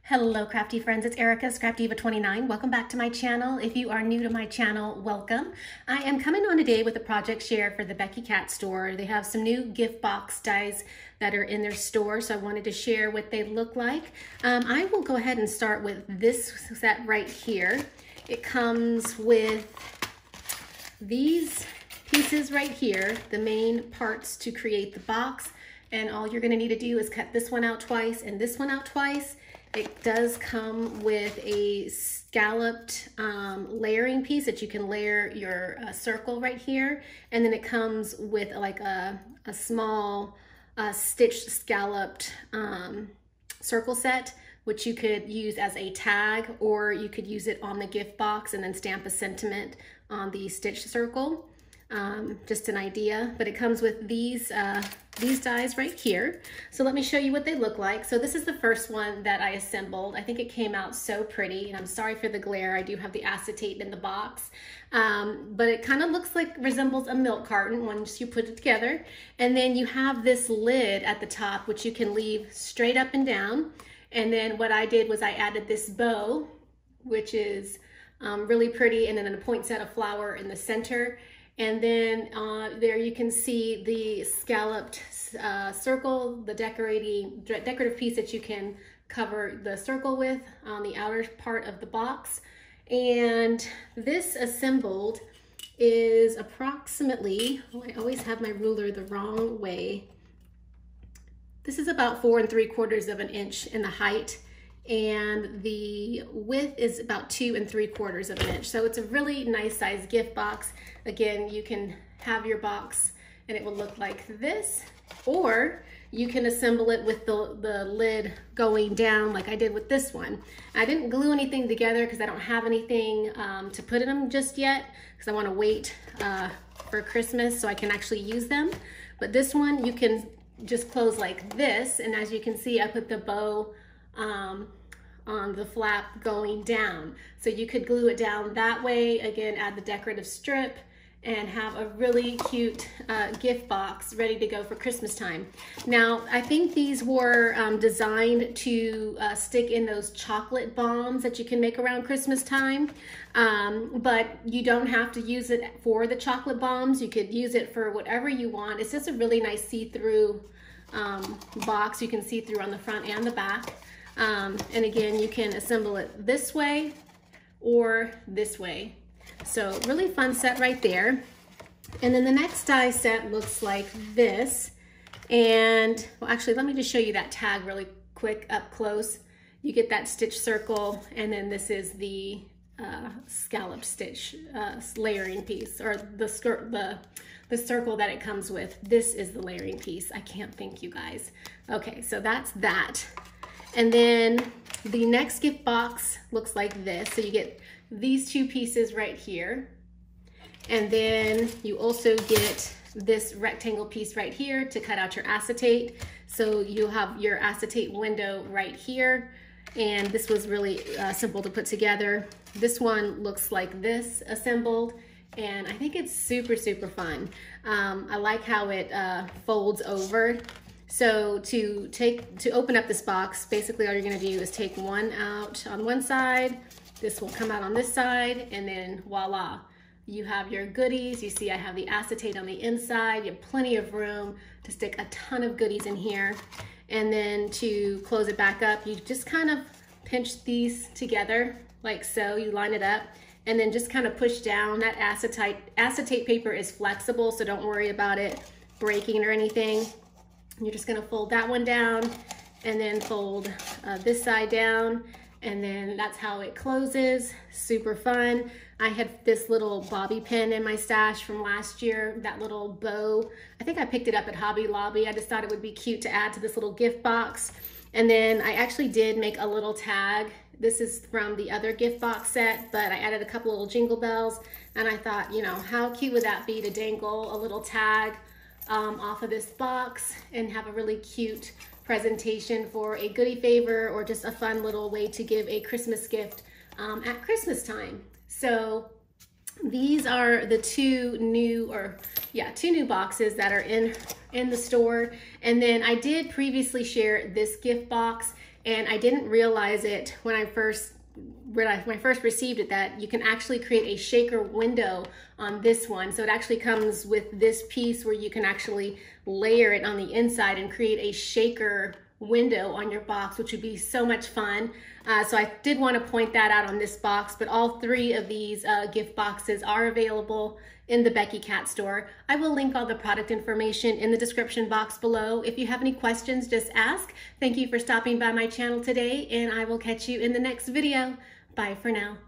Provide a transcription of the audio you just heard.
Hello crafty friends, it's Erica, Scrapdiva29. Welcome back to my channel. If you are new to my channel, welcome. I am coming on today with a project share for the Becky Cat store. They have some new gift box dies that are in their store, so I wanted to share what they look like. I will go ahead and start with this set right here. It comes with these pieces right here, the main parts to create the box, and all you're gonna need to do is cut this one out twice and this one out twice. It does come with a scalloped layering piece that you can layer your circle right here. And then it comes with like a small stitched scalloped circle set, which you could use as a tag, or you could use it on the gift box and then stamp a sentiment on the stitched circle. Just an idea, but it comes with these dies right here. So let me show you what they look like. So this is the first one that I assembled. I think it came out so pretty, and I'm sorry for the glare. I do have the acetate in the box, but it kind of looks like, resembles a milk carton once you put it together. And then you have this lid at the top, which you can leave straight up and down. And then what I did was I added this bow, which is really pretty, and then a poinsettia flower in the center. And then there you can see the scalloped circle, the decorative piece that you can cover the circle with on the outer part of the box. And this assembled is approximately, oh, I always have my ruler the wrong way. This is about 4 3/4 of an inch in the height, and the width is about 2 3/4 of an inch. So it's a really nice size gift box. Again, you can have your box and it will look like this, or you can assemble it with the lid going down like I did with this one. I didn't glue anything together because I don't have anything to put in them just yet, because I want to wait for Christmas so I can actually use them. But this one you can just close like this, and as you can see, I put the bow on the flap going down. So you could glue it down that way, again, add the decorative strip, and have a really cute gift box ready to go for Christmas time. Now, I think these were designed to stick in those chocolate bombs that you can make around Christmas time, but you don't have to use it for the chocolate bombs. You could use it for whatever you want. It's just a really nice see-through box. You can see through on the front and the back. And again, you can assemble it this way or this way. So really fun set right there. And then the next die set looks like this. And well, actually, let me just show you that tag really quick up close. You get that stitch circle, and then this is the scallop stitch layering piece, or the circle that it comes with. This is the layering piece. I can't thank you guys. Okay, so that's that. And then the next gift box looks like this. So you get these two pieces right here. And then you also get this rectangle piece right here to cut out your acetate. So you'll have your acetate window right here. And this was really simple to put together. This one looks like this assembled, and I think it's super, super fun. I like how it folds over. So to open up this box, basically all you're gonna do is take one out on one side, this will come out on this side, and then voila, you have your goodies. You see I have the acetate on the inside. You have plenty of room to stick a ton of goodies in here. And then to close it back up, you just kind of pinch these together like so. You line it up and then just kind of push down. That acetate paper is flexible, so don't worry about it breaking or anything. You're just gonna fold that one down and then fold this side down, and then that's how it closes. Super fun. I had this little bobby pin in my stash from last year, that little bow. I think I picked it up at Hobby Lobby. I just thought it would be cute to add to this little gift box. And then I actually did make a little tag. This is from the other gift box set, but I added a couple little jingle bells, and I thought, you know, how cute would that be to dangle a little tag off of this box and have a really cute presentation for a goodie favor, or just a fun little way to give a Christmas gift at Christmas time. So These are the two new boxes that are in the store. And then I did previously share this gift box, and I didn't realize it when I first received it, that you can actually create a shaker window on this one. So it actually comes with this piece where you can actually layer it on the inside and create a shaker window on your box, which would be so much fun. So I did want to point that out on this box, but all three of these gift boxes are available in the Becky Cat store. I will link all the product information in the description box below. If you have any questions, just ask. Thank you for stopping by my channel today, and I will catch you in the next video. Bye for now.